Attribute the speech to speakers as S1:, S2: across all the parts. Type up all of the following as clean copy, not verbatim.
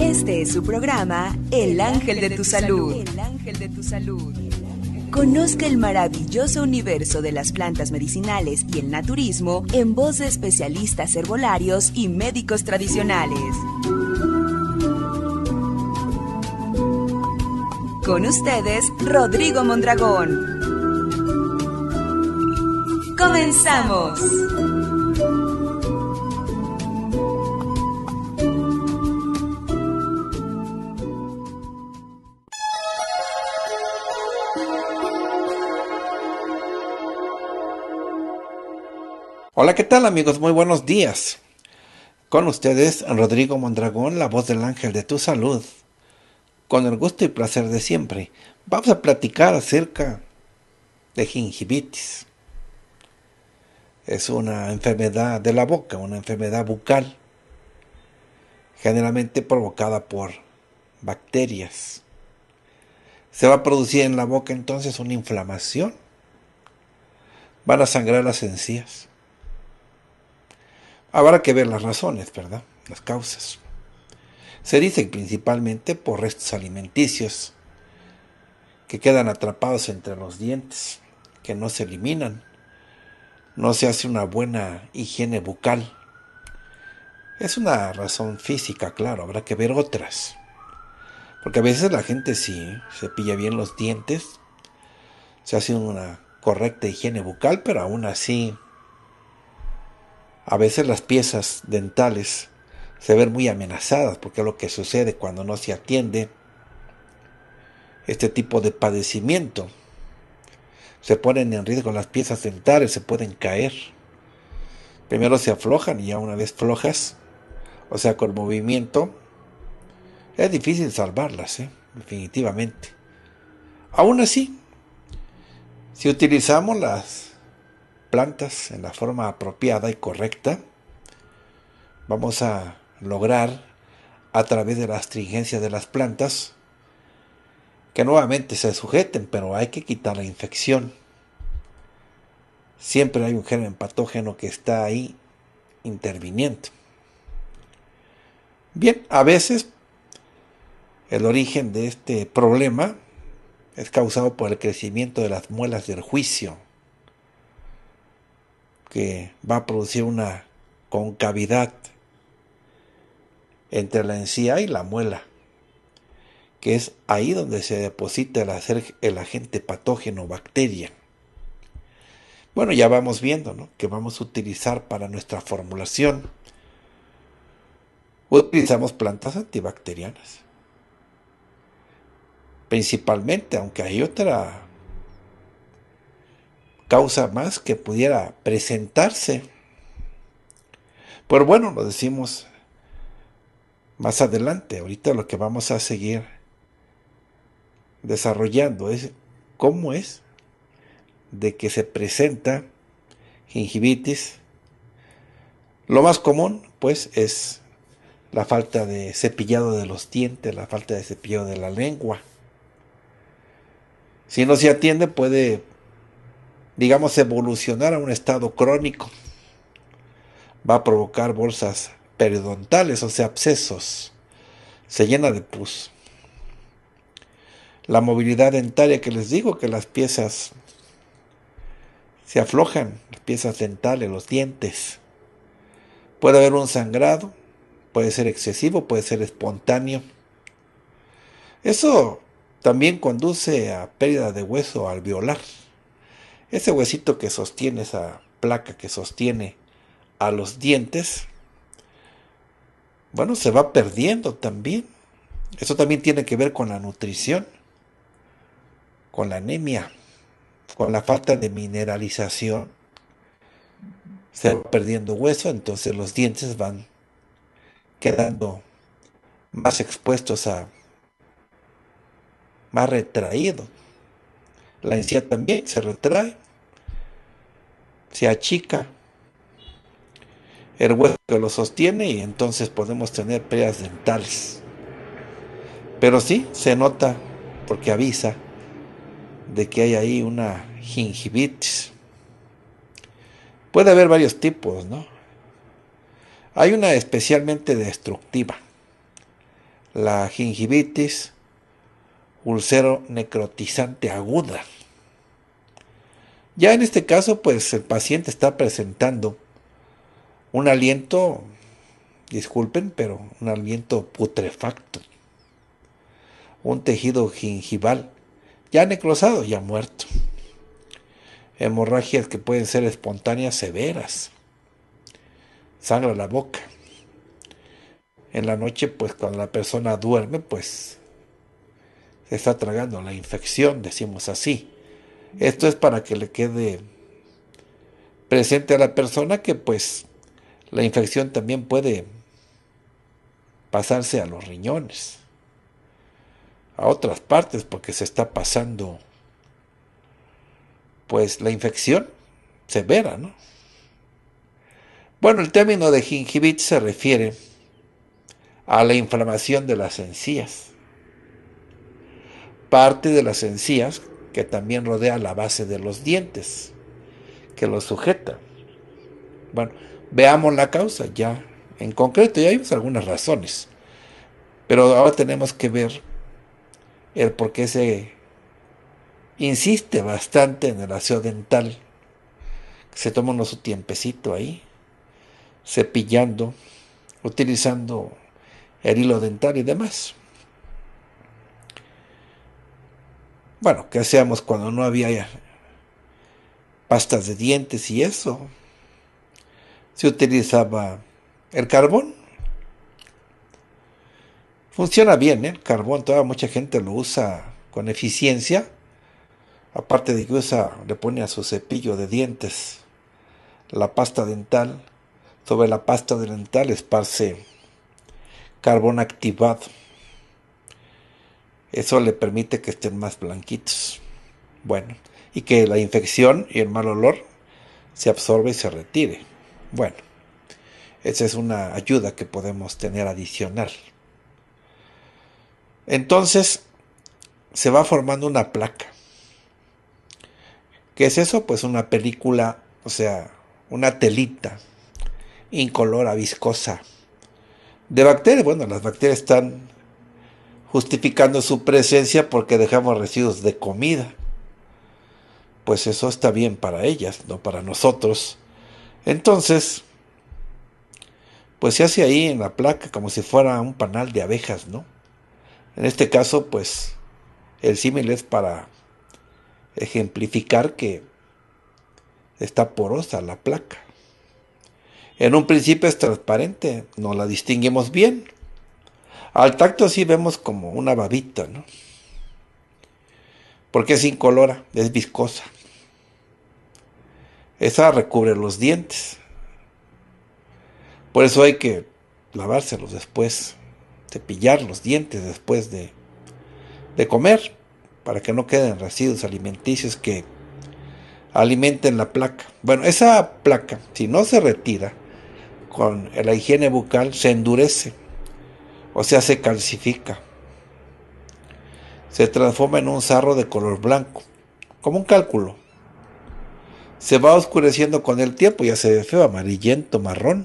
S1: Este es su programa, El Ángel de tu Salud. Conozca el maravilloso universo de las plantas medicinales y el naturismo en voz de especialistas herbolarios y médicos tradicionales. Con ustedes, Rodrigo Mondragón. ¡Comenzamos!
S2: Hola, ¿qué tal amigos? Muy buenos días. Con ustedes, Rodrigo Mondragón, la voz del ángel de tu salud. Con el gusto y placer de siempre, vamos a platicar acerca de gingivitis. Es una enfermedad de la boca, una enfermedad bucal, generalmente provocada por bacterias. Se va a producir en la boca entonces una inflamación. Van a sangrar las encías. Habrá que ver las razones, ¿verdad? Las causas. Se dice principalmente por restos alimenticios que quedan atrapados entre los dientes, que no se eliminan. No se hace una buena higiene bucal. Es una razón física, claro, habrá que ver otras. Porque a veces la gente sí cepilla bien los dientes, se hace una correcta higiene bucal, pero aún así a veces las piezas dentales se ven muy amenazadas, porque es lo que sucede cuando no se atiende este tipo de padecimiento. Se ponen en riesgo las piezas dentales, se pueden caer. Primero se aflojan y ya una vez flojas, o sea, con movimiento, es difícil salvarlas, definitivamente. Aún así, si utilizamos las plantas en la forma apropiada y correcta, vamos a lograr, a través de la astringencia de las plantas, que nuevamente se sujeten, pero hay que quitar la infección. Siempre hay un germen patógeno que está ahí interviniendo. Bien, a veces el origen de este problema es causado por el crecimiento de las muelas del juicio, que va a producir una concavidad entre la encía y la muela, que es ahí donde se deposita el agente patógeno, bacteria. Bueno, ya vamos viendo, ¿no?, que vamos a utilizar para nuestra formulación. Utilizamos plantas antibacterianas, principalmente, aunque hay otra causa más que pudiera presentarse. Pero bueno, lo decimos más adelante. Ahorita lo que vamos a seguir desarrollando es cómo es de que se presenta gingivitis. Lo más común, pues, es la falta de cepillado de los dientes, la falta de cepillado de la lengua. Si no se atiende, puede, digamos, evolucionar a un estado crónico. Va a provocar bolsas periodontales, o sea, abscesos. Se llena de pus. La movilidad dentaria, que les digo que las piezas se aflojan, las piezas dentales, los dientes. Puede haber un sangrado, puede ser excesivo, puede ser espontáneo. Eso también conduce a pérdida de hueso alveolar. Ese huesito que sostiene, esa placa que sostiene a los dientes, bueno, se va perdiendo también. Eso también tiene que ver con la nutrición, con la anemia, con la falta de mineralización. Se va perdiendo hueso, entonces los dientes van quedando más expuestos más retraídos. La encía también se retrae, se achica el hueso que lo sostiene y entonces podemos tener pérdidas dentales. Pero sí se nota, porque avisa de que hay ahí una gingivitis. Puede haber varios tipos, ¿no? Hay una especialmente destructiva, la gingivitis úlcero necrotizante aguda. Ya en este caso, pues el paciente está presentando un aliento, disculpen, pero un aliento putrefacto, un tejido gingival ya necrosado, ya muerto, hemorragias que pueden ser espontáneas severas, sangra la boca. En la noche, pues cuando la persona duerme, pues se está tragando la infección, decimos así. Esto es para que le quede presente a la persona que pues la infección también puede pasarse a los riñones, a otras partes, porque se está pasando pues la infección severa, ¿no? Bueno, el término de gingivitis se refiere a la inflamación de las encías, parte de las encías que también rodea la base de los dientes, que los sujeta. Bueno, veamos la causa ya en concreto, ya vimos algunas razones, pero ahora tenemos que ver el por qué se insiste bastante en el aseo dental. Se toma uno su tiempecito ahí, cepillando, utilizando el hilo dental y demás. Bueno, ¿qué hacíamos cuando no había pastas de dientes y eso? Se utilizaba el carbón. Funciona bien, ¿eh? El carbón, toda mucha gente lo usa con eficiencia. Aparte de que le pone a su cepillo de dientes la pasta dental. Sobre la pasta dental esparce carbón activado. Eso le permite que estén más blanquitos. Bueno, y que la infección y el mal olor se absorbe y se retire. Bueno, esa es una ayuda que podemos tener adicional. Entonces, se va formando una placa. ¿Qué es eso? Pues una película, o sea, una telita incolora, viscosa, de bacterias. Bueno, las bacterias están justificando su presencia porque dejamos residuos de comida. Pues eso está bien para ellas, no para nosotros. Entonces, pues se hace ahí en la placa como si fuera un panal de abejas, ¿no? En este caso, pues el símil es para ejemplificar que está porosa la placa. En un principio es transparente, no la distinguimos bien. Al tacto sí vemos como una babita, ¿no? Porque es incolora, es viscosa. Esa recubre los dientes. Por eso hay que lavárselos después, cepillar los dientes después de comer, para que no queden residuos alimenticios que alimenten la placa. Bueno, esa placa, si no se retira con la higiene bucal, se endurece, o sea, se calcifica. Se transforma en un sarro de color blanco, como un cálculo. Se va oscureciendo con el tiempo, ya se ve feo, amarillento, marrón.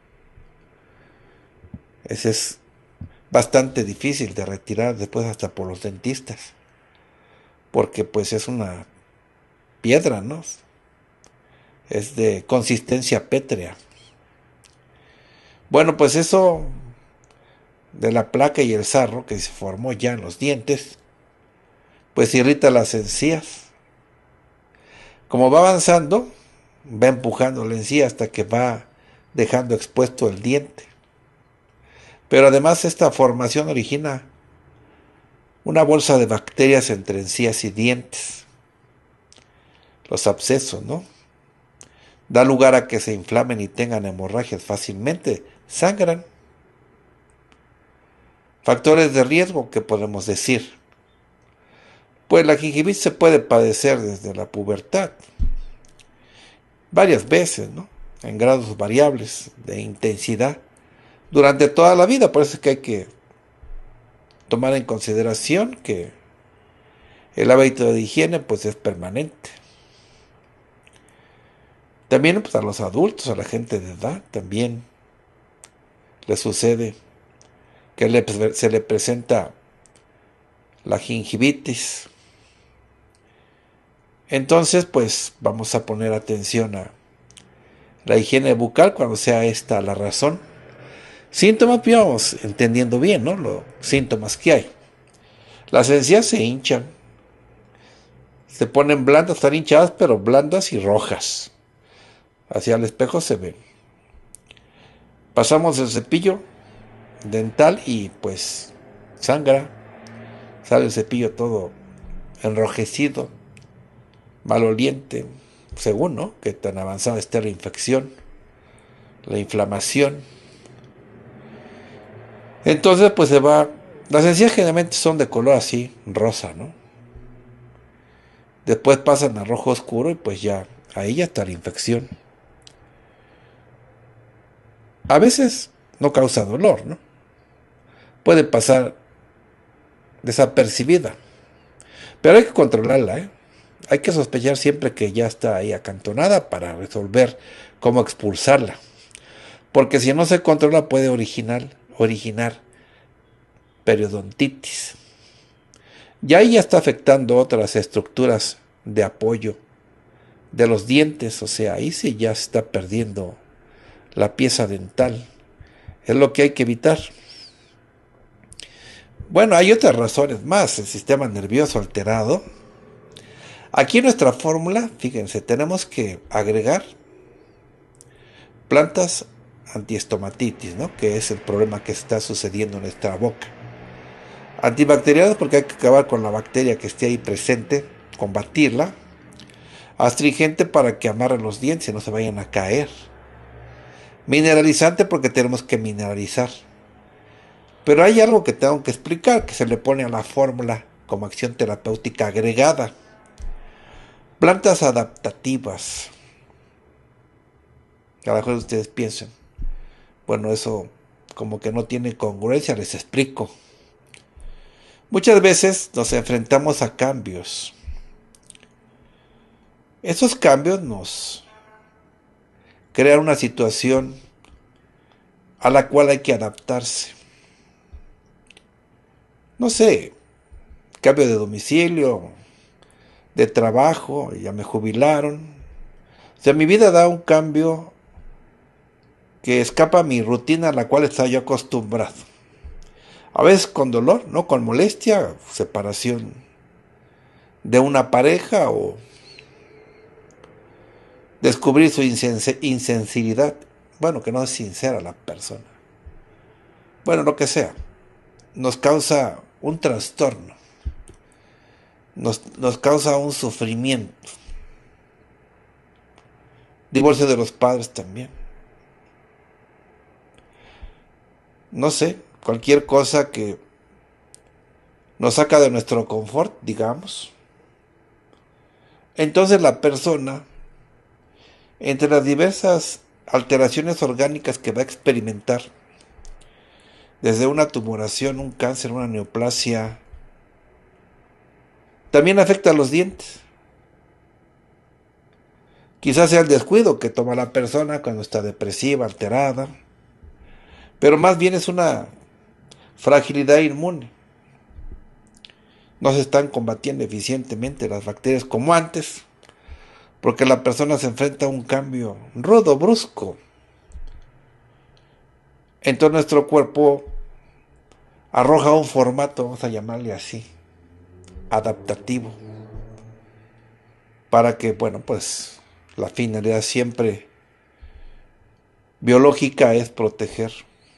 S2: Ese es bastante difícil de retirar después hasta por los dentistas, porque pues es una piedra, ¿no? Es de consistencia pétrea. Bueno, pues eso de la placa y el sarro que se formó ya en los dientes, pues irrita las encías. Como va avanzando, va empujando la encía hasta que va dejando expuesto el diente. Pero además esta formación origina una bolsa de bacterias entre encías y dientes. Los abscesos, ¿no? Da lugar a que se inflamen y tengan hemorragias fácilmente, sangran. Factores de riesgo que podemos decir. Pues la gingivitis se puede padecer desde la pubertad, varias veces, ¿no? En grados variables de intensidad, durante toda la vida. Por eso es que hay que tomar en consideración que el hábito de higiene pues es permanente. También pues, a los adultos, a la gente de edad, también les sucede se le presenta la gingivitis. Entonces, pues vamos a poner atención a la higiene bucal cuando sea esta la razón. Síntomas, pues vamos entendiendo bien, ¿no? Los síntomas que hay. Las encías se hinchan, se ponen blandas, están hinchadas, pero blandas y rojas. Hacia el espejo se ven. Pasamos el cepillo dental y pues sangra. Sale el cepillo todo enrojecido, maloliente, según, ¿no?, que tan avanzada esté la infección, la inflamación. Entonces, pues se va. Las encías generalmente son de color así, rosa, ¿no? Después pasan a rojo oscuro y pues ya, ahí ya está la infección. A veces no causa dolor, ¿no? Puede pasar desapercibida, pero hay que controlarla, ¿eh? Hay que sospechar siempre que ya está ahí acantonada para resolver cómo expulsarla. Porque si no se controla puede originar periodontitis. Y ahí ya está afectando otras estructuras de apoyo de los dientes, o sea, ahí sí ya se está perdiendo la pieza dental. Es lo que hay que evitar. Bueno, hay otras razones más. El sistema nervioso alterado. Aquí en nuestra fórmula, fíjense, tenemos que agregar plantas antiestomatitis, ¿no?, que es el problema que está sucediendo en nuestra boca. Antibacterianas porque hay que acabar con la bacteria que esté ahí presente, combatirla. Astringente para que amarre los dientes y no se vayan a caer. Mineralizante porque tenemos que mineralizar. Pero hay algo que tengo que explicar, que se le pone a la fórmula como acción terapéutica agregada. Plantas adaptativas. A lo mejor ustedes piensan, bueno, eso como que no tiene congruencia, les explico. Muchas veces nos enfrentamos a cambios. Esos cambios nos crean una situación a la cual hay que adaptarse. No sé, cambio de domicilio, de trabajo, ya me jubilaron. O sea, mi vida da un cambio que escapa a mi rutina a la cual estaba yo acostumbrado. A veces con dolor, no con molestia, separación de una pareja o descubrir su insensibilidad. Bueno, que no es sincera la persona. Bueno, lo que sea. Nos causa un trastorno. Nos causa un sufrimiento. Divorcio de los padres también. No sé, cualquier cosa que nos saca de nuestro confort, digamos. Entonces la persona, entre las diversas alteraciones orgánicas que va a experimentar, desde una tumoración, un cáncer, una neoplasia, también afecta a los dientes. Quizás sea el descuido que toma la persona cuando está depresiva, alterada, pero más bien es una fragilidad inmune. No se están combatiendo eficientemente las bacterias como antes, porque la persona se enfrenta a un cambio rudo, brusco. Entonces nuestro cuerpo arroja un formato, vamos a llamarle así, adaptativo, para que, bueno, pues la finalidad siempre biológica es proteger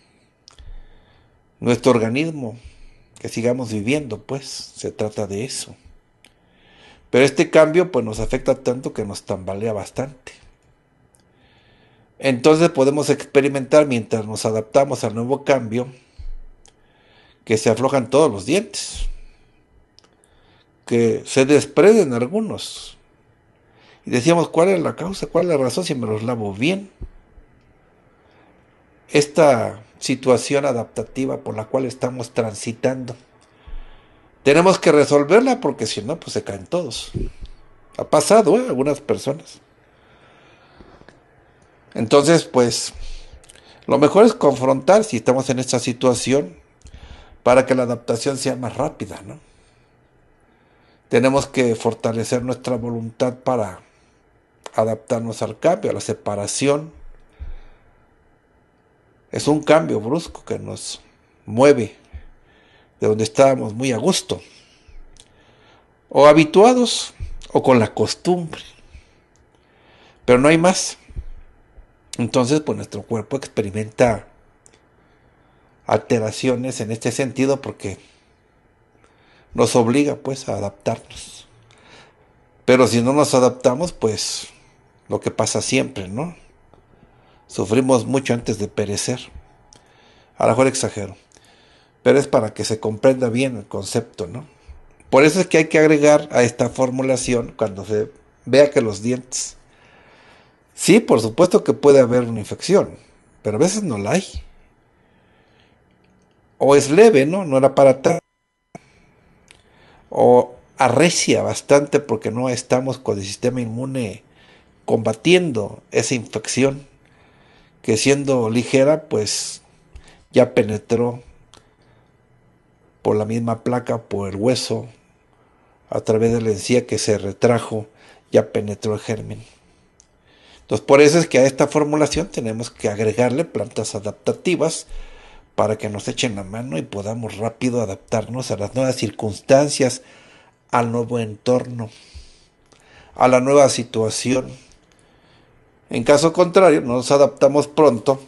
S2: nuestro organismo, que sigamos viviendo, pues se trata de eso. Pero este cambio pues nos afecta tanto que nos tambalea bastante. Entonces podemos experimentar, mientras nos adaptamos al nuevo cambio, que se aflojan todos los dientes, que se desprenden algunos. Y decíamos, ¿cuál es la causa? ¿Cuál es la razón si me los lavo bien? Esta situación adaptativa por la cual estamos transitando, tenemos que resolverla porque si no, pues se caen todos. Ha pasado, a algunas personas. Entonces, pues, lo mejor es confrontar si estamos en esta situación, para que la adaptación sea más rápida, ¿no? Tenemos que fortalecer nuestra voluntad para adaptarnos al cambio, a la separación. Es un cambio brusco que nos mueve de donde estábamos muy a gusto, o habituados, o con la costumbre, pero no hay más. Entonces, pues nuestro cuerpo experimenta alteraciones en este sentido porque nos obliga pues a adaptarnos. Pero si no nos adaptamos, pues lo que pasa siempre, ¿no? Sufrimos mucho antes de perecer. A lo mejor exagero, pero es para que se comprenda bien el concepto, ¿no? Por eso es que hay que agregar a esta formulación cuando se vea que los dientes... Sí, por supuesto que puede haber una infección, pero a veces no la hay. O es leve, ¿no? No era para tanto. O arrecia bastante porque no estamos con el sistema inmune combatiendo esa infección que siendo ligera pues ya penetró por la misma placa, por el hueso, a través de la encía que se retrajo, ya penetró el germen. Entonces por eso es que a esta formulación tenemos que agregarle plantas adaptativas para que nos echen la mano y podamos rápido adaptarnos a las nuevas circunstancias, al nuevo entorno, a la nueva situación. En caso contrario, no nos adaptamos pronto,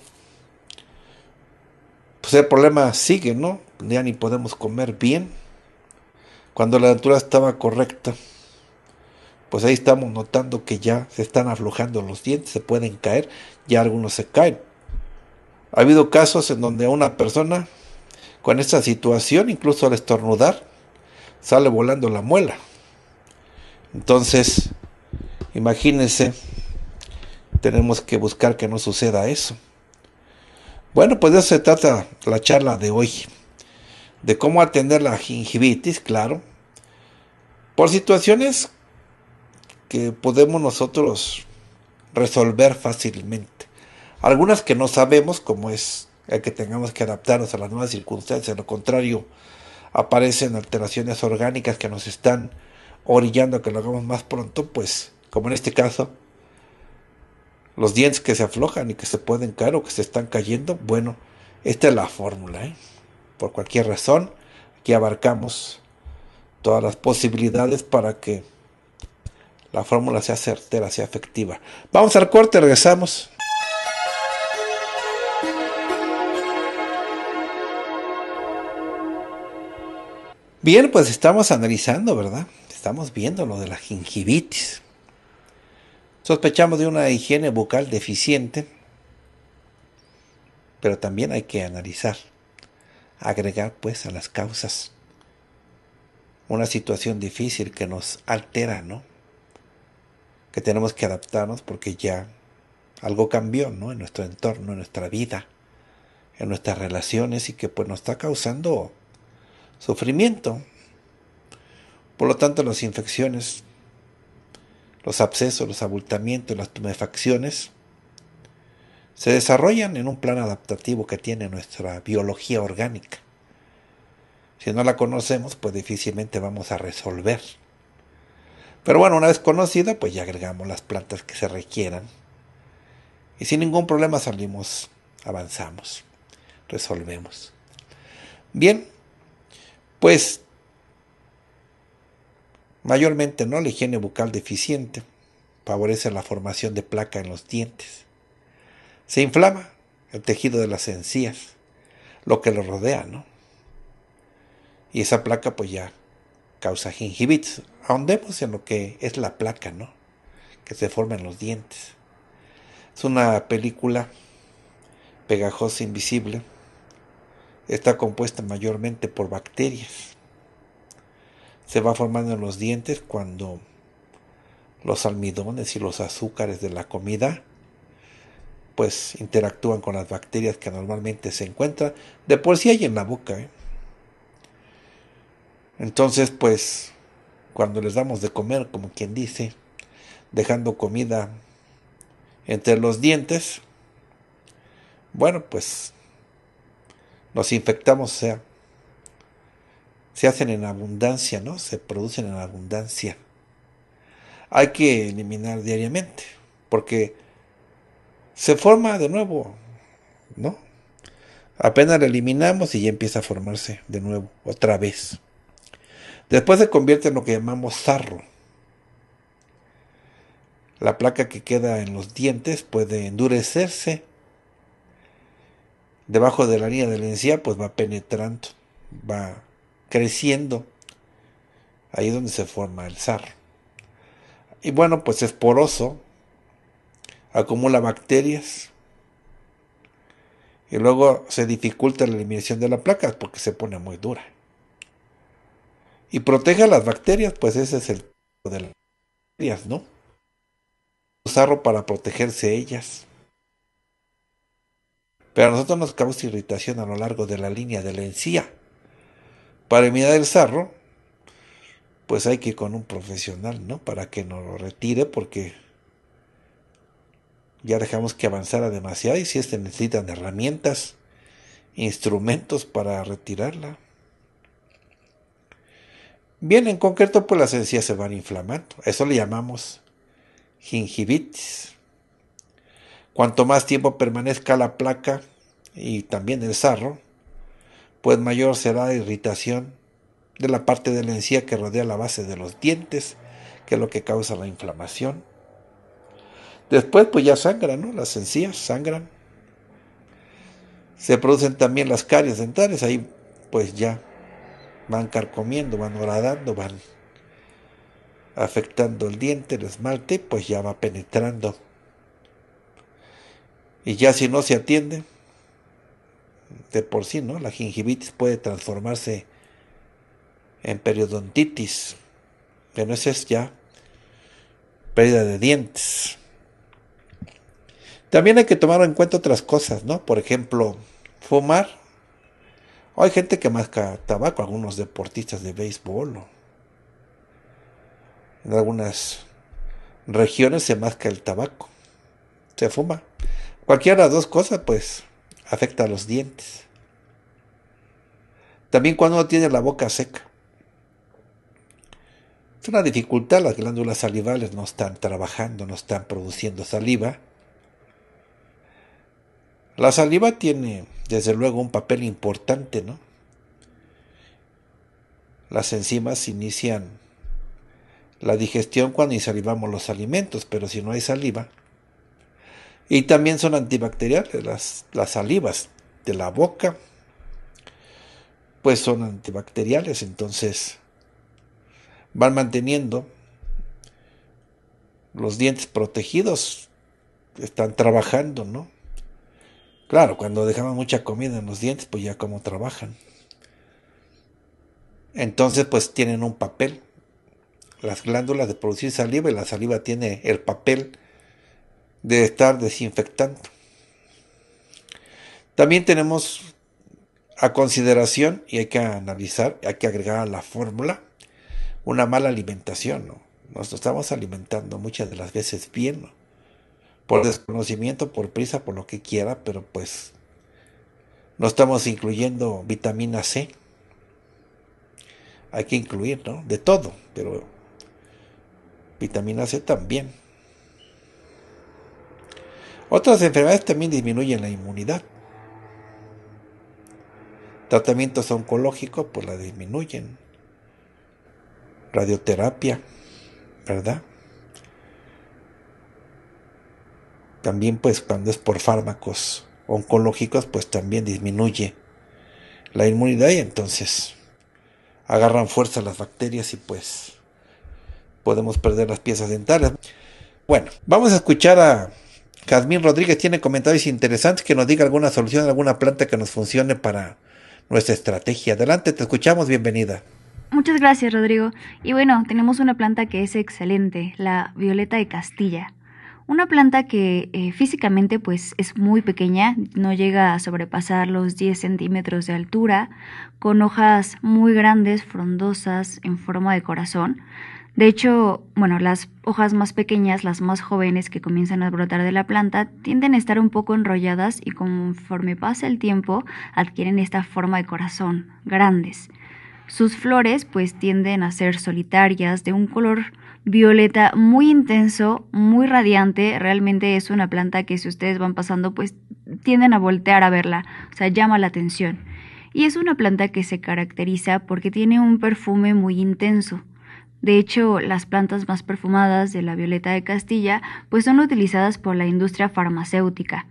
S2: pues el problema sigue, ¿no? Ya ni podemos comer bien. Cuando la altura estaba correcta, pues ahí estamos notando que ya se están aflojando los dientes, se pueden caer, ya algunos se caen. Ha habido casos en donde una persona con esta situación, incluso al estornudar, sale volando la muela. Entonces, imagínense, tenemos que buscar que no suceda eso. Bueno, pues de eso se trata la charla de hoy, de cómo atender la gingivitis, claro, por situaciones que podemos nosotros resolver fácilmente. Algunas que no sabemos, como es el que tengamos que adaptarnos a las nuevas circunstancias, de lo contrario, aparecen alteraciones orgánicas que nos están orillando a que lo hagamos más pronto, pues, como en este caso, los dientes que se aflojan y que se pueden caer o que se están cayendo, bueno, esta es la fórmula, ¿eh? Por cualquier razón, aquí abarcamos todas las posibilidades para que la fórmula sea certera, sea efectiva. Vamos al corte, regresamos. Bien, pues estamos analizando, ¿verdad? Estamos viendo lo de la gingivitis. Sospechamos de una higiene bucal deficiente, pero también hay que analizar, agregar pues a las causas una situación difícil que nos altera, ¿no? Que tenemos que adaptarnos porque ya algo cambió, ¿no? En nuestro entorno, en nuestra vida, en nuestras relaciones y que pues nos está causando sufrimiento. Por lo tanto, las infecciones, los abscesos, los abultamientos, las tumefacciones se desarrollan en un plan adaptativo que tiene nuestra biología orgánica. Si no la conocemos, pues difícilmente vamos a resolver. Pero bueno, una vez conocida, pues ya agregamos las plantas que se requieran. Y sin ningún problema salimos, avanzamos, resolvemos. Bien, pues mayormente, ¿no? La higiene bucal deficiente favorece la formación de placa en los dientes. Se inflama el tejido de las encías, lo que lo rodea, ¿no? Y esa placa pues ya causa gingivitis. Ahondemos en lo que es la placa, ¿no? Que se forma en los dientes. Es una película pegajosa invisible. Está compuesta mayormente por bacterias. Se va formando en los dientes cuando los almidones y los azúcares de la comida pues interactúan con las bacterias que normalmente se encuentran de por sí hay en la boca, ¿eh? Entonces pues cuando les damos de comer, como quien dice, dejando comida entre los dientes, bueno, pues nos infectamos, o sea, se hacen en abundancia, ¿no? Se producen en abundancia. Hay que eliminar diariamente, porque se forma de nuevo, ¿no? Apenas la eliminamos y ya empieza a formarse de nuevo, otra vez. Después se convierte en lo que llamamos sarro. La placa que queda en los dientes puede endurecerse. Debajo de la línea de la encía, pues va penetrando, va creciendo. Ahí es donde se forma el sarro. Y bueno, pues es poroso, acumula bacterias. Y luego se dificulta la eliminación de la placa porque se pone muy dura. Y protege a las bacterias, pues ese es el de las bacterias, ¿no? Sarro para protegerse ellas. Pero a nosotros nos causa irritación a lo largo de la línea de la encía. Para eliminar el sarro, pues hay que ir con un profesional, ¿no? Para que nos lo retire porque ya dejamos que avanzara demasiado y si se necesitan herramientas, instrumentos para retirarla. Bien, en concreto, pues las encías se van inflamando. Eso le llamamos gingivitis. Cuanto más tiempo permanezca la placa y también el sarro, pues mayor será la irritación de la parte de la encía que rodea la base de los dientes, que es lo que causa la inflamación. Después pues ya sangran, ¿no? Las encías sangran. Se producen también las caries dentales, ahí pues ya van carcomiendo, van horadando, van afectando el diente, el esmalte, pues ya va penetrando. Y ya si no se atiende, de por sí, ¿no? La gingivitis puede transformarse en periodontitis, pero eso es ya pérdida de dientes. También hay que tomar en cuenta otras cosas, ¿no? Por ejemplo, fumar. Hay gente que masca tabaco, algunos deportistas de béisbol. En algunas regiones se masca el tabaco, se fuma. Cualquiera de las dos cosas, pues, afecta a los dientes. También cuando uno tiene la boca seca. Es una dificultad, las glándulas salivales no están trabajando, no están produciendo saliva. La saliva tiene, desde luego, un papel importante, ¿no? Las enzimas inician la digestión cuando insalivamos los alimentos, pero si no hay saliva. Y también son antibacteriales, las salivas de la boca, pues son antibacteriales, entonces van manteniendo los dientes protegidos, están trabajando, ¿no? Claro, cuando dejamos mucha comida en los dientes, pues ya cómo trabajan. Entonces, pues tienen un papel. Las glándulas de producir saliva y la saliva tiene el papel de estar desinfectando. También tenemos a consideración y hay que analizar, hay que agregar a la fórmula una mala alimentación, ¿no? Nos estamos alimentando muchas de las veces bien, ¿no? Por desconocimiento, por prisa, por lo que quiera, pero pues no estamos incluyendo vitamina C. Hay que incluir, ¿no? De todo, pero vitamina C también. Otras enfermedades también disminuyen la inmunidad. Tratamientos oncológicos pues la disminuyen. Radioterapia, ¿verdad? También pues cuando es por fármacos oncológicos pues también disminuye la inmunidad y entonces agarran fuerza las bacterias y pues podemos perder las piezas dentales. Bueno, vamos a escuchar a Jazmín Rodríguez, tiene comentarios interesantes, que nos diga alguna solución, alguna planta que nos funcione para nuestra estrategia. Adelante, te escuchamos, bienvenida.
S3: Muchas gracias, Rodrigo. Y bueno, tenemos una planta que es excelente, la violeta de Castilla. Una planta que físicamente pues es muy pequeña, no llega a sobrepasar los 10 centímetros de altura, con hojas muy grandes, frondosas, en forma de corazón. De hecho, bueno, las hojas más pequeñas, las más jóvenes que comienzan a brotar de la planta, tienden a estar un poco enrolladas y conforme pasa el tiempo adquieren esta forma de corazón, grandes. Sus flores pues tienden a ser solitarias, de un color violeta muy intenso, muy radiante. Realmente es una planta que si ustedes van pasando pues tienden a voltear a verla, o sea, llama la atención. Y es una planta que se caracteriza porque tiene un perfume muy intenso. De hecho, las plantas más perfumadas de la violeta de Castilla pues son utilizadas por la industria farmacéutica.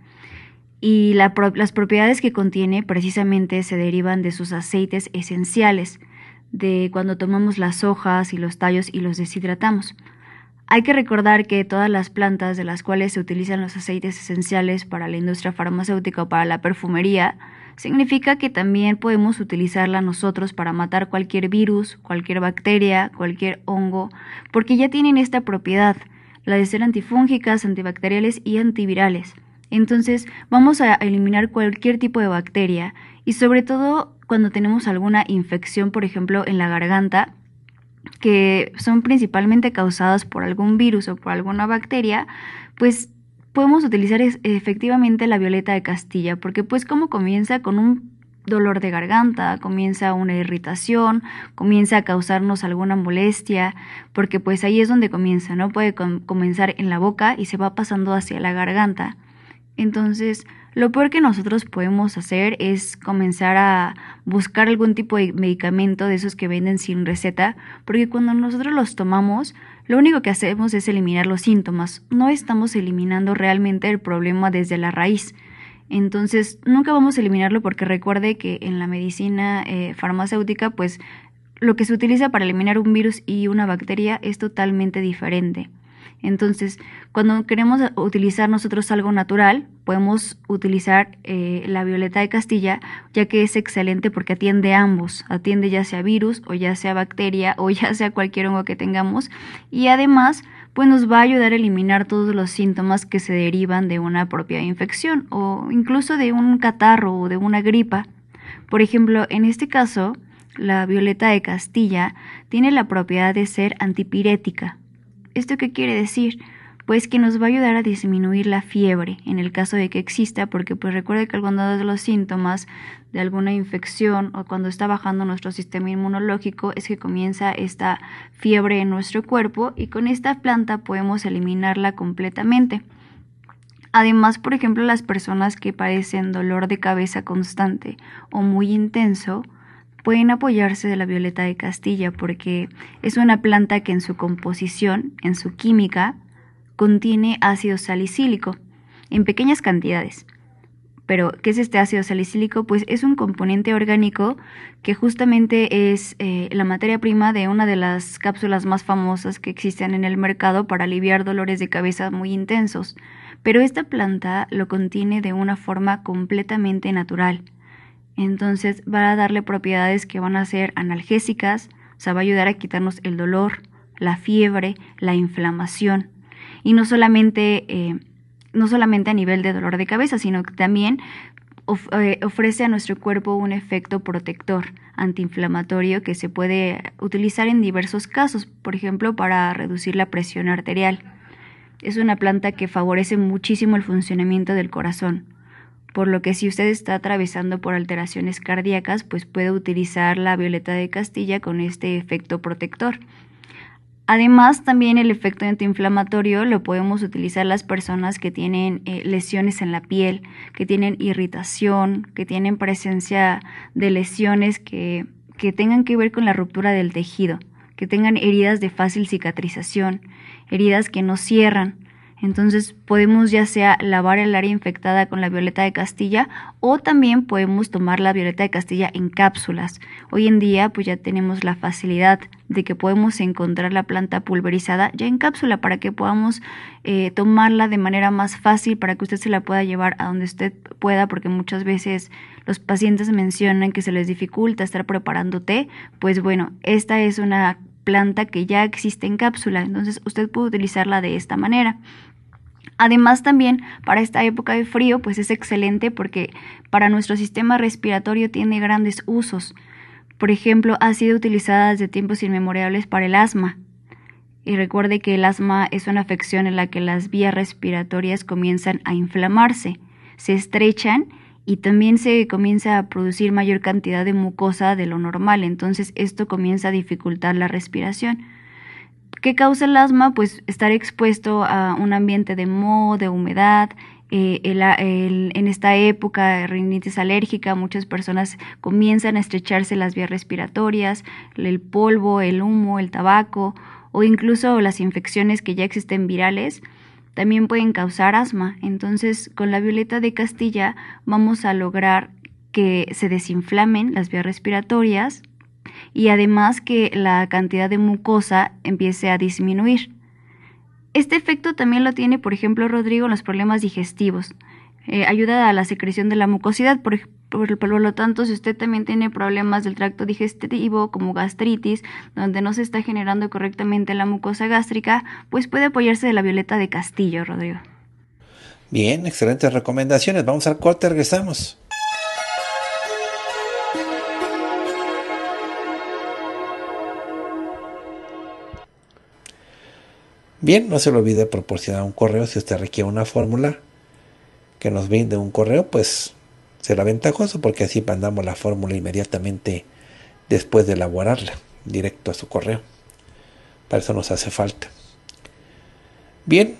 S3: Y las propiedades que contiene precisamente se derivan de sus aceites esenciales, de cuando tomamos las hojas y los tallos y los deshidratamos. Hay que recordar que todas las plantas de las cuales se utilizan los aceites esenciales para la industria farmacéutica o para la perfumería, significa que también podemos utilizarla nosotros para matar cualquier virus, cualquier bacteria, cualquier hongo, porque ya tienen esta propiedad, la de ser antifúngicas, antibacteriales y antivirales. Entonces vamos a eliminar cualquier tipo de bacteria y sobre todo cuando tenemos alguna infección, por ejemplo, en la garganta, que son principalmente causadas por algún virus o por alguna bacteria, pues podemos utilizar efectivamente la violeta de Castilla, porque pues como comienza con un dolor de garganta, comienza una irritación, comienza a causarnos alguna molestia, porque pues ahí es donde comienza, ¿no? Puede comenzar en la boca y se va pasando hacia la garganta. Entonces, lo peor que nosotros podemos hacer es comenzar a buscar algún tipo de medicamento de esos que venden sin receta, porque cuando nosotros los tomamos, lo único que hacemos es eliminar los síntomas, no estamos eliminando realmente el problema desde la raíz. Entonces, nunca vamos a eliminarlo porque recuerde que en la medicina farmacéutica, pues lo que se utiliza para eliminar un virus y una bacteria es totalmente diferente. Entonces, cuando queremos utilizar nosotros algo natural, podemos utilizar la violeta de Castilla, ya que es excelente porque atiende a ambos, atiende ya sea virus o ya sea bacteria o ya sea cualquier hongo que tengamos, y además pues nos va a ayudar a eliminar todos los síntomas que se derivan de una propia infección o incluso de un catarro o de una gripa. Por ejemplo, en este caso, la violeta de Castilla tiene la propiedad de ser antipirética. ¿Esto qué quiere decir? Pues que nos va a ayudar a disminuir la fiebre en el caso de que exista, porque pues recuerde que algunos de los síntomas de alguna infección o cuando está bajando nuestro sistema inmunológico es que comienza esta fiebre en nuestro cuerpo y con esta planta podemos eliminarla completamente. Además, por ejemplo, las personas que padecen dolor de cabeza constante o muy intenso, pueden apoyarse de la violeta de Castilla porque es una planta que en su composición, en su química, contiene ácido salicílico en pequeñas cantidades. Pero, ¿qué es este ácido salicílico? Pues es un componente orgánico que justamente es la materia prima de una de las cápsulas más famosas que existen en el mercado para aliviar dolores de cabeza muy intensos. Pero esta planta lo contiene de una forma completamente natural. Entonces va a darle propiedades que van a ser analgésicas, o sea, va a ayudar a quitarnos el dolor, la fiebre, la inflamación. Y no solamente a nivel de dolor de cabeza, sino que también ofrece a nuestro cuerpo un efecto protector antiinflamatorio que se puede utilizar en diversos casos, por ejemplo, para reducir la presión arterial. Es una planta que favorece muchísimo el funcionamiento del corazón, por lo que si usted está atravesando por alteraciones cardíacas, pues puede utilizar la violeta de Castilla con este efecto protector. Además, también el efecto antiinflamatorio lo podemos utilizar las personas que tienen lesiones en la piel, que tienen irritación, que tienen presencia de lesiones que tengan que ver con la ruptura del tejido, que tengan heridas de fácil cicatrización, heridas que no cierran. Entonces podemos ya sea lavar el área infectada con la violeta de Castilla o también podemos tomar la violeta de Castilla en cápsulas. Hoy en día pues ya tenemos la facilidad de que podemos encontrar la planta pulverizada ya en cápsula para que podamos tomarla de manera más fácil para que usted se la pueda llevar a donde usted pueda, porque muchas veces los pacientes mencionan que se les dificulta estar preparando té. Pues bueno, esta es una planta que ya existe en cápsula, entonces usted puede utilizarla de esta manera. Además también para esta época de frío pues es excelente porque para nuestro sistema respiratorio tiene grandes usos. Por ejemplo, ha sido utilizada desde tiempos inmemoriales para el asma. Y recuerde que el asma es una afección en la que las vías respiratorias comienzan a inflamarse, se estrechan y también se comienza a producir mayor cantidad de mucosa de lo normal, entonces esto comienza a dificultar la respiración. ¿Qué causa el asma? Pues estar expuesto a un ambiente de moho, de humedad. En esta época, rinitis alérgica, muchas personas comienzan a estrecharse las vías respiratorias, el polvo, el humo, el tabaco o incluso las infecciones que ya existen virales también pueden causar asma. Entonces, con la violeta de Castilla vamos a lograr que se desinflamen las vías respiratorias y además que la cantidad de mucosa empiece a disminuir. Este efecto también lo tiene, por ejemplo, Rodrigo, en los problemas digestivos. Ayuda a la secreción de la mucosidad, por lo tanto, si usted también tiene problemas del tracto digestivo como gastritis, donde no se está generando correctamente la mucosa gástrica, pues puede apoyarse de la violeta de Castillo, Rodrigo.
S2: Bien, excelentes recomendaciones. Vamos al corte, regresamos. Bien, no se le olvide proporcionar un correo si usted requiere una fórmula que nos brinde un correo, pues será ventajoso porque así mandamos la fórmula inmediatamente después de elaborarla, directo a su correo. Para eso nos hace falta. Bien,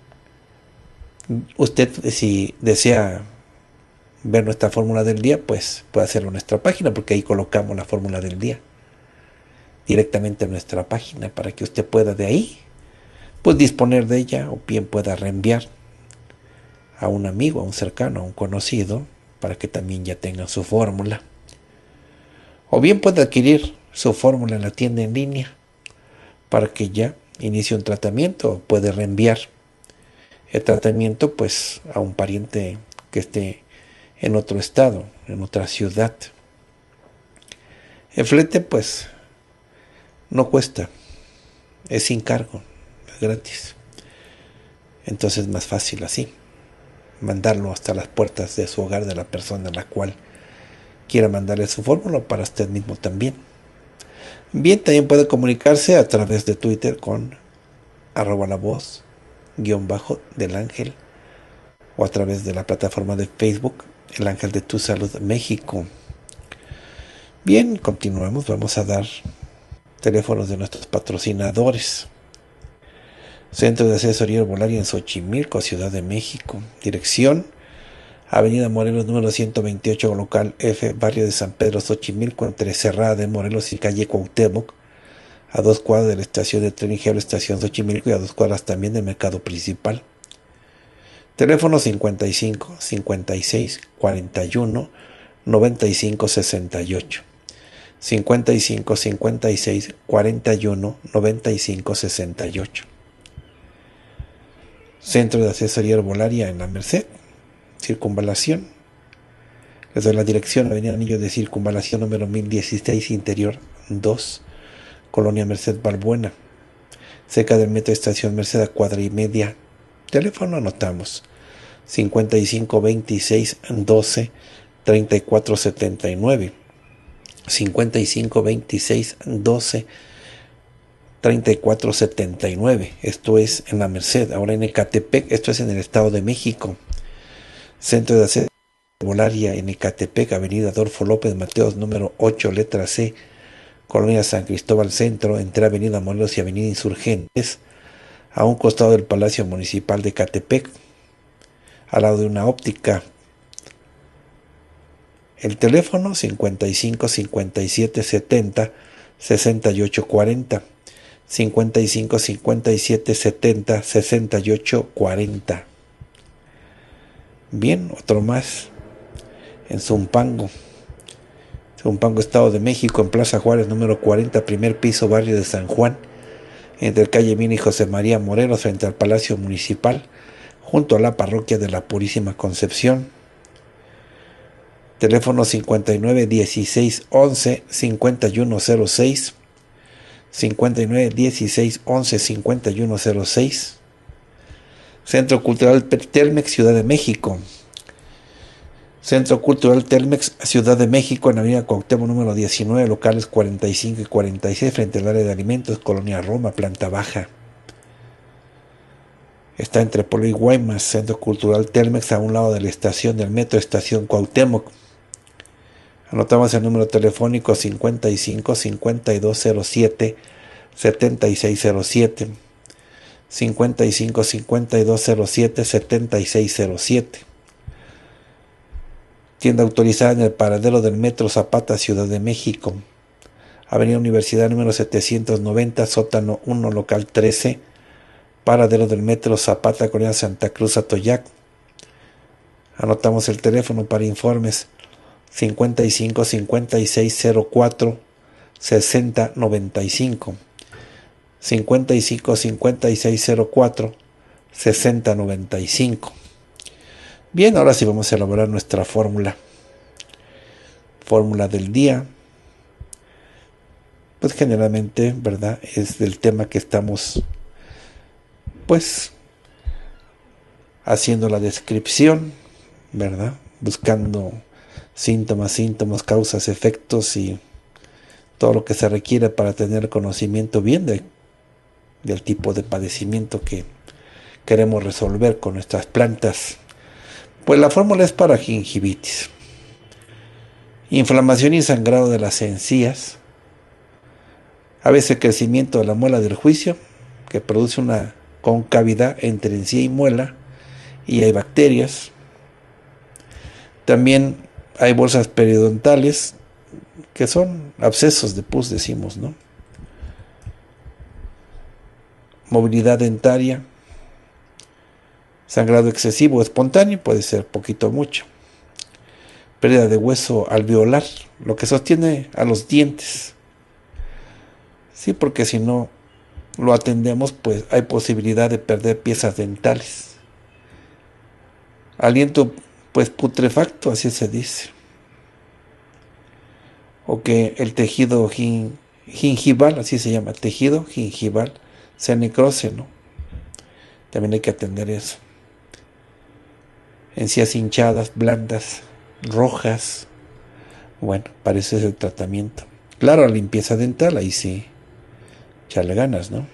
S2: usted si desea ver nuestra fórmula del día, pues puede hacerlo en nuestra página, porque ahí colocamos la fórmula del día directamente en nuestra página para que usted pueda de ahí pues disponer de ella, o bien pueda reenviar a un amigo, a un cercano, a un conocido, para que también ya tengan su fórmula. O bien puede adquirir su fórmula en la tienda en línea para que ya inicie un tratamiento, o puede reenviar el tratamiento pues a un pariente que esté en otro estado, en otra ciudad. El flete pues no cuesta, es sin cargo, gratis. Entonces es más fácil así, mandarlo hasta las puertas de su hogar de la persona a la cual quiera mandarle su fórmula, para usted mismo también. Bien, también puede comunicarse a través de Twitter con @lavoz_del ángel, o a través de la plataforma de Facebook El Ángel de Tu Salud México. Bien, continuamos. Vamos a dar teléfonos de nuestros patrocinadores. Centro de Asesoría Herbolaria en Xochimilco, Ciudad de México. Dirección: Avenida Morelos número 128, local F, barrio de San Pedro, Xochimilco, entre Cerrada de Morelos y calle Cuauhtémoc, a 2 cuadras de la estación de tren ligero Estación Xochimilco y a 2 cuadras también del mercado principal. Teléfono 55 56 41 95 68. 55 56 41 95 68. Centro de Asesoría Herbolaria en La Merced, Circunvalación. Les doy la dirección: Avenida Anillo de Circunvalación número 1016, Interior 2, Colonia Merced Balbuena, cerca del Metro Estación Merced, a cuadra y media. Teléfono anotamos: 55 26 12 34 79. 55 26 12 3479. Esto es en La Merced. Ahora en Ecatepec, esto es en el Estado de México. Centro de Asesoría Herbolaria en Ecatepec, Avenida Adolfo López Mateos número 8, letra C, Colonia San Cristóbal Centro, entre Avenida Morelos y Avenida Insurgentes, a un costado del Palacio Municipal de Ecatepec, al lado de una óptica. El teléfono 55 57 70 68 40. 55 57 70 68 40. Bien, otro más en Zumpango, Estado de México, en Plaza Juárez número 40, primer piso, barrio de San Juan, entre el calle Mina y José María Morelos, frente al Palacio Municipal, junto a la parroquia de la Purísima Concepción. Teléfono 59 16 11 5106. 59 16 11 5106. Centro Cultural Telmex, Ciudad de México. Centro Cultural Telmex, Ciudad de México, en Avenida Cuauhtémoc número 19, locales 45 y 46, frente al área de alimentos, Colonia Roma, planta baja. Está entre Puebla y Guaymas, Centro Cultural Telmex, a un lado de la estación del metro, estación Cuauhtémoc. Anotamos el número telefónico 55 5207 7607. 55 5207 7607. Tienda autorizada en el paradero del Metro Zapata, Ciudad de México. Avenida Universidad número 790, sótano 1, local 13. Paradero del Metro Zapata, Colonia Santa Cruz, Atoyac. Anotamos el teléfono para informes 55 5604 6095. 55 5604 6095. Bien, ahora sí vamos a elaborar nuestra fórmula del día. Pues generalmente, ¿verdad?, es del tema que estamos pues haciendo la descripción, ¿verdad?, buscando síntomas, causas, efectos y todo lo que se requiere para tener conocimiento bien del tipo de padecimiento que queremos resolver con nuestras plantas. Pues la fórmula es para gingivitis, inflamación y sangrado de las encías, a veces crecimiento de la muela del juicio, que produce una concavidad entre encía y muela, y hay bacterias. También hay bolsas periodontales, que son abscesos de pus, decimos, ¿no? Movilidad dentaria, sangrado excesivo o espontáneo, puede ser poquito o mucho. Pérdida de hueso alveolar, lo que sostiene a los dientes. Sí, porque si no lo atendemos, pues hay posibilidad de perder piezas dentales. Aliento, pues putrefacto, así se dice. O que el tejido gingival, así se llama, tejido gingival, se necrose, ¿no? También hay que atender eso. Encías hinchadas, blandas, rojas. Bueno, para eso es el tratamiento. Claro, la limpieza dental, ahí sí, echarle ganas, ¿no?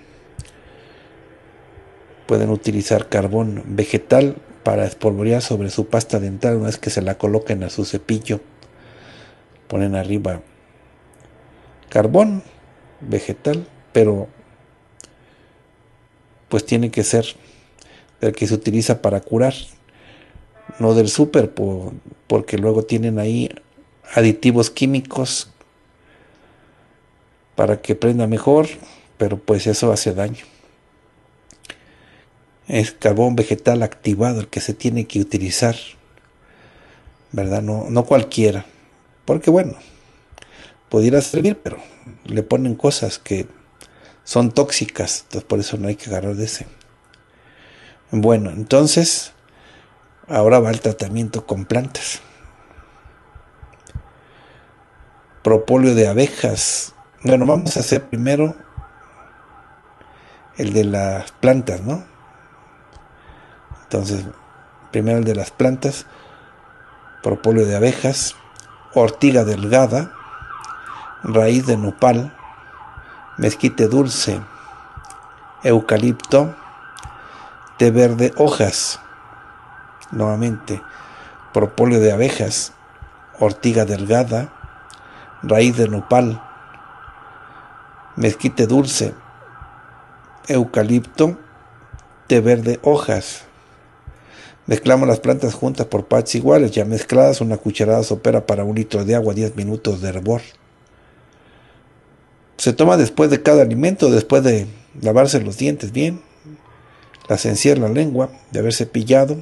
S2: Pueden utilizar carbón vegetal para espolvorear sobre su pasta dental una vez que se la coloquen a su cepillo. Ponen arriba carbón vegetal, pero pues tiene que ser el que se utiliza para curar, no del súper, porque luego tienen ahí aditivos químicos para que prenda mejor, pero pues eso hace daño. Es carbón vegetal activado el que se tiene que utilizar, ¿verdad? No cualquiera, porque bueno, pudiera servir, pero le ponen cosas que son tóxicas, entonces por eso no hay que agarrar de ese. Bueno, entonces ahora va el tratamiento con plantas. Propóleo de abejas. Bueno, vamos a hacer primero el de las plantas, ¿no? Entonces, primero el de las plantas. Propóleo de abejas, ortiga delgada, raíz de nopal, mezquite dulce, eucalipto, té verde, hojas. Nuevamente, propóleo de abejas, ortiga delgada, raíz de nopal, mezquite dulce, eucalipto, té verde, hojas. Mezclamos las plantas juntas por partes iguales, ya mezcladas, una cucharada sopera para 1 litro de agua, 10 minutos de hervor. Se toma después de cada alimento, después de lavarse los dientes bien, las encías, la lengua, de haber cepillado.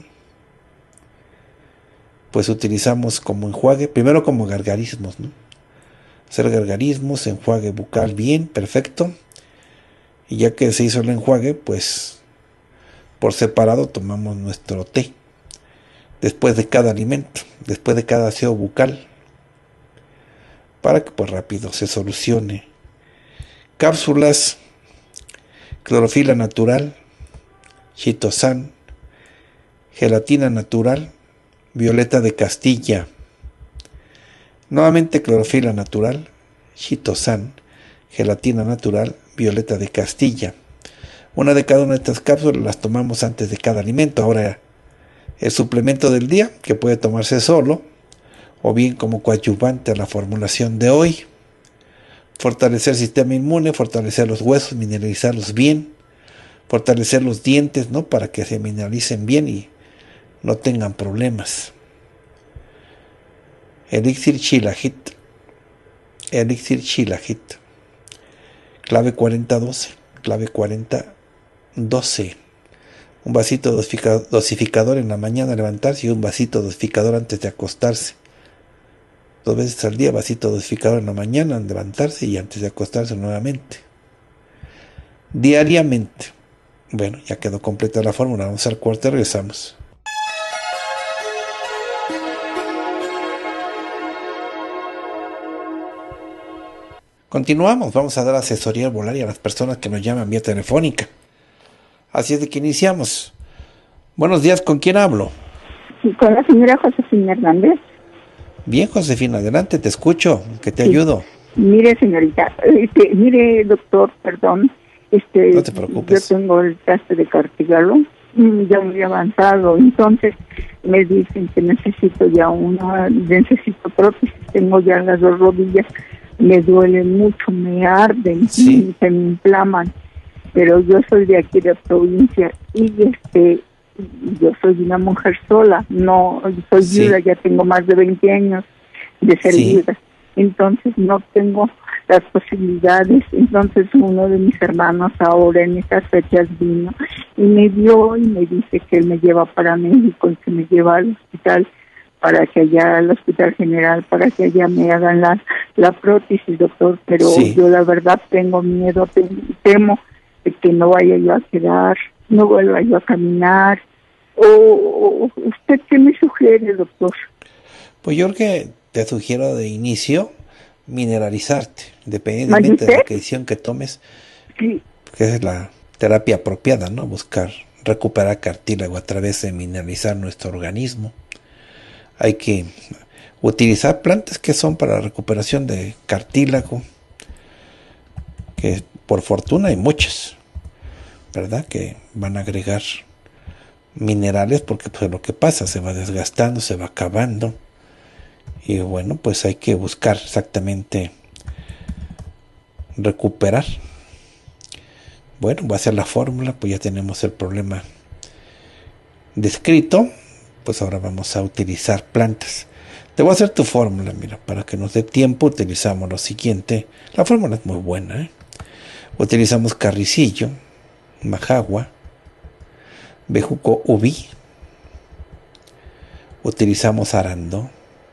S2: Pues utilizamos como enjuague, primero como gargarismos, ¿no? Hacer gargarismos, enjuague bucal bien, perfecto. Y ya que se hizo el enjuague, pues por separado tomamos nuestro té. Después de cada alimento, después de cada aseo bucal, para que pues rápido se solucione. Cápsulas, clorofila natural, chitosan, gelatina natural, violeta de Castilla. Nuevamente clorofila natural, chitosan, gelatina natural, violeta de Castilla. Una de cada una de estas cápsulas las tomamos antes de cada alimento. Ahora, el suplemento del día, que puede tomarse solo o bien como coadyuvante a la formulación de hoy. Fortalecer el sistema inmune, fortalecer los huesos, mineralizarlos bien, fortalecer los dientes, ¿no? Para que se mineralicen bien y no tengan problemas. Elixir Shilajit. Elixir Shilajit. Clave 4012. Clave 4012. Un vasito dosificador en la mañana al levantarse y un vasito dosificador antes de acostarse. 2 veces al día, vasito dosificador en la mañana al levantarse y antes de acostarse nuevamente. Diariamente. Bueno, ya quedó completa la fórmula. Vamos al corte y regresamos. Continuamos, vamos a dar asesoría herbolaria a las personas que nos llaman vía telefónica. Así es de que iniciamos. Buenos días, ¿con quién hablo?
S4: Con la señora Josefina Hernández.
S2: Bien, Josefina, adelante, te escucho, que te ayudo.
S4: Mire, señorita, mire, doctor, perdón,
S2: no te preocupes.
S4: Yo tengo el traste de cartílago, ya muy avanzado, entonces me dicen que necesito prótesis, tengo ya las 2 rodillas, me duelen mucho, me arden,
S2: sí,
S4: se me inflaman, pero yo soy de aquí de provincia y yo soy una mujer sola, no soy viuda, ya tengo más de 20 años de ser viuda, entonces no tengo las posibilidades. Entonces uno de mis hermanos ahora en estas fechas vino y me dio y me dice que él me lleva para México y que me lleva al hospital, para que allá, al Hospital General, para que allá me hagan la prótesis, doctor, pero yo la verdad tengo miedo, temo de que no vaya yo a quedar, no vuelva yo a caminar. ¿O usted qué me sugiere, doctor?
S2: Pues yo creo que te sugiero de inicio mineralizarte, independientemente de la decisión que tomes, que es la terapia apropiada, ¿no? Buscar recuperar cartílago a través de mineralizar nuestro organismo. Hay que utilizar plantas que son para la recuperación de cartílago, que por fortuna hay muchas, ¿verdad? Que van a agregar minerales porque pues lo que pasa, se va desgastando, se va acabando. Y bueno, pues hay que buscar exactamente recuperar. Bueno, va a ser la fórmula, pues ya tenemos el problema descrito, pues ahora vamos a utilizar plantas. Te voy a hacer tu fórmula, mira, para que nos dé tiempo utilizamos lo siguiente. La fórmula es muy buena, ¿eh? Utilizamos carricillo, majagua, bejuco ubí, utilizamos arando,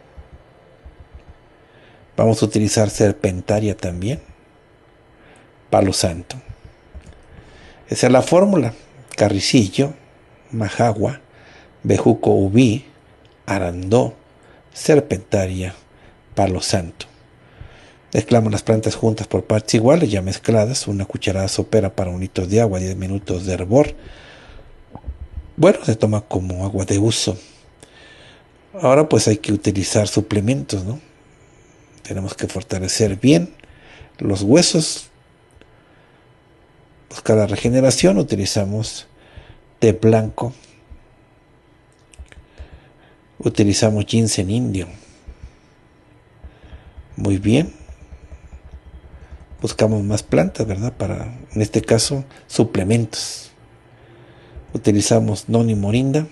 S2: vamos a utilizar serpentaria también, palo santo. Esa es la fórmula: carricillo, majagua, bejuco ubí, arandó, serpentaria, palo santo. Mezclamos las plantas juntas por partes iguales, ya mezcladas, 1 cucharada sopera para 1 litro de agua, 10 minutos de hervor. Bueno, se toma como agua de uso. Ahora pues hay que utilizar suplementos, ¿no? Tenemos que fortalecer bien los huesos. Buscar la regeneración, utilizamos té blanco. Utilizamos ginseng indio. Muy bien. Buscamos más plantas, ¿verdad? Para, en este caso, suplementos. Utilizamos noni morinda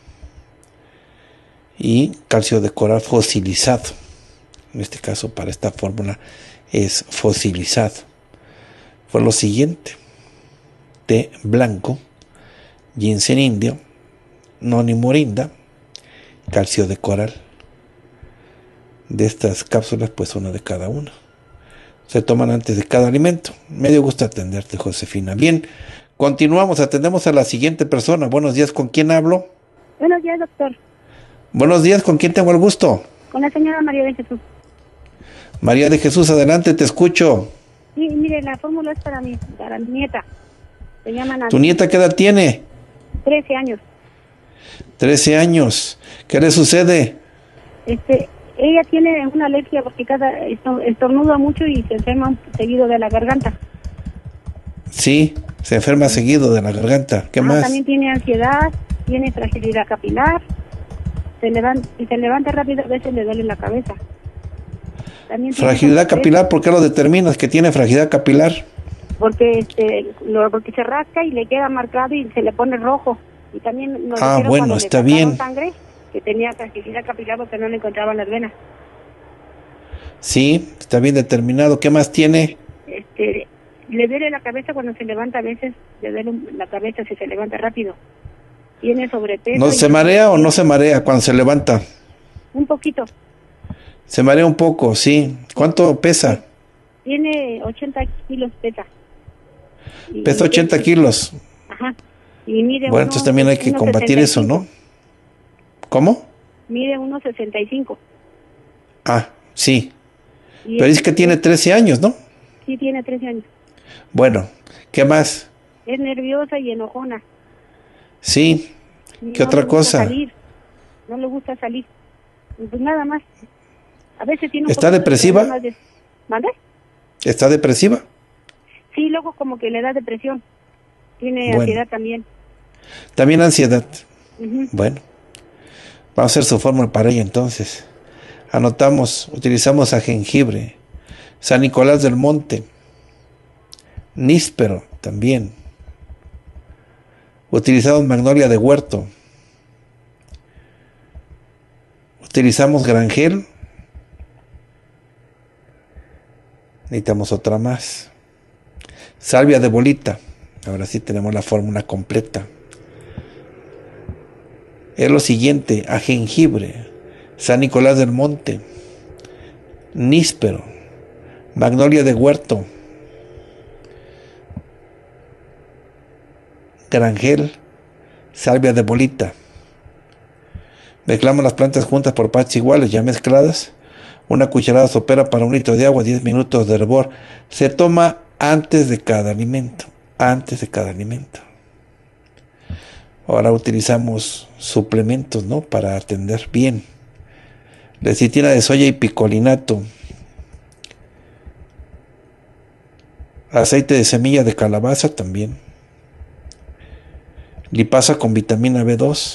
S2: y calcio de coral fosilizado. En este caso, para esta fórmula es fosilizado. Fue lo siguiente: té blanco, ginseng indio, noni morinda, calcio de coral. De estas cápsulas, pues 1 de cada una. Se toman antes de cada alimento. Me dio gusto atenderte, Josefina. Bien, continuamos, atendemos a la siguiente persona. Buenos días, ¿con quién hablo?
S5: Buenos días, doctor.
S2: Buenos días, ¿con quién tengo el gusto?
S5: Con la señora María de Jesús.
S2: María de Jesús, adelante, te escucho.
S5: Sí, mire, la fórmula es para mi nieta. Se llama Ana.
S2: ¿Tu nieta qué edad tiene?
S5: 13 años.
S2: 13 años. ¿Qué le sucede?
S5: Ella tiene una alergia porque estornuda mucho y se enferma seguido de la garganta.
S2: Sí. Se enferma seguido de la garganta. ¿Qué más?
S5: También tiene ansiedad, tiene fragilidad capilar. Si se levanta rápido, a veces le duele la cabeza. También
S2: Fragilidad capilar, ¿por qué lo determinas que tiene fragilidad capilar?
S5: Porque porque se rasca y le queda marcado y se le pone rojo. Y también nos
S2: bueno,
S5: cuando
S2: está
S5: le
S2: bien.
S5: Sangre, que tenía fragilidad capilar porque no le encontraban las venas.
S2: Sí, está bien determinado. ¿Qué más tiene?
S5: Le duele la cabeza cuando se levanta, a veces le duele la cabeza si se levanta rápido. Tiene sobrepeso.
S2: ¿No se marea o no se marea cuando se levanta?
S5: Un poquito.
S2: Se marea un poco, sí. ¿Cuánto pesa?
S5: Tiene 80 kilos, pesa.
S2: Pesa 80 kilos.
S5: Ajá. Y mide
S2: bueno, entonces también hay que combatir 65. Eso, ¿no? ¿Cómo?
S5: Mide 1,65.
S2: Sí. Pero dice que tiene 13 años, ¿no?
S5: Sí, tiene 13 años.
S2: Bueno, ¿qué más?
S5: Es nerviosa y enojona.
S2: Sí. ¿Qué otra cosa?
S5: No le gusta salir. Pues nada más. A veces tiene
S2: ¿Está depresiva?
S5: ¿Mande?
S2: ¿Está depresiva?
S5: Sí, luego como que le da depresión. Tiene ansiedad también.
S2: También ansiedad. Bueno, vamos a hacer su fórmula para ella entonces. Anotamos, utilizamos a jengibre, San Nicolás del Monte, níspero también. Utilizamos magnolia de huerto. Utilizamos grangel. Necesitamos otra más. Salvia de bolita. Ahora sí tenemos la fórmula completa. Es lo siguiente: a jengibre, San Nicolás del Monte, níspero, magnolia de huerto, grangel, salvia de bolita. Mezclamos las plantas juntas por partes iguales, ya mezcladas. Una cucharada sopera para 1 litro de agua, 10 minutos de hervor. Se toma antes de cada alimento. Ahora utilizamos suplementos, ¿no? Para atender bien. Lecitina de soya y picolinato. Aceite de semilla de calabaza también. Lipasa con vitamina B2.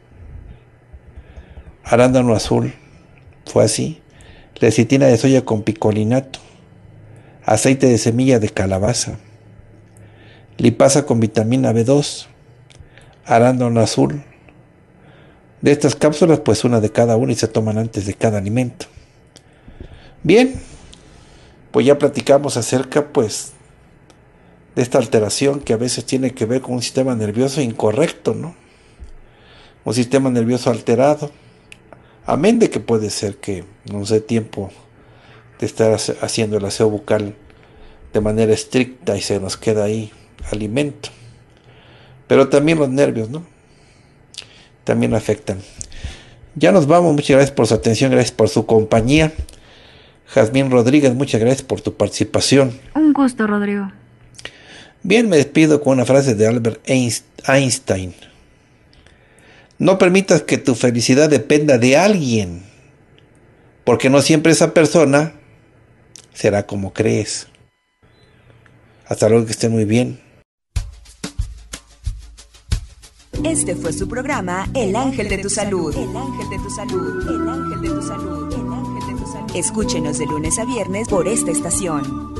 S2: Arándano azul. Fue así. Lecitina de soya con picolinato. Aceite de semilla de calabaza. Lipasa con vitamina B2. Arándano azul. De estas cápsulas, pues una de cada una y se toman antes de cada alimento. Bien, pues ya platicamos acerca, pues, de esta alteración que a veces tiene que ver con un sistema nervioso incorrecto, ¿no? Un sistema nervioso alterado. Amén de que puede ser que no nos dé tiempo de estar haciendo el aseo bucal de manera estricta y se nos queda ahí alimento. Pero también los nervios, ¿no? También afectan. Ya nos vamos, muchas gracias por su atención, gracias por su compañía. Jazmín Rodríguez, muchas gracias por tu participación.
S3: Un gusto, Rodrigo.
S2: Bien, me despido con una frase de Albert Einstein. No permitas que tu felicidad dependa de alguien, porque no siempre esa persona será como crees. Hasta luego, que estén muy bien.
S1: Este fue su programa El Ángel de tu Salud. El Ángel de tu Salud. El Ángel de tu Salud. El Ángel de tu Salud. Escúchenos de lunes a viernes por esta estación.